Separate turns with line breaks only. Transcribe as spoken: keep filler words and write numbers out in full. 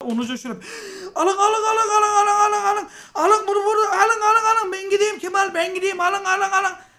Onu coşurup alın alın alın alın alın alın alın alın bunu burada alın alın alın ben gideyim Kemal ben gideyim alın alın alın